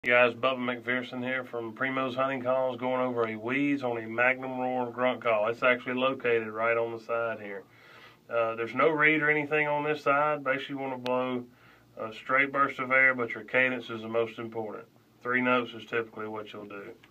Hey guys, Bubba McPherson here from Primos Hunting Calls, going over a Wheeze on a Magnum roar grunt call. It's actually located right on the side here. There's no reed or anything on this side. Basically, you want to blow a straight burst of air, but your cadence is the most important. 3 notes is typically what you'll do.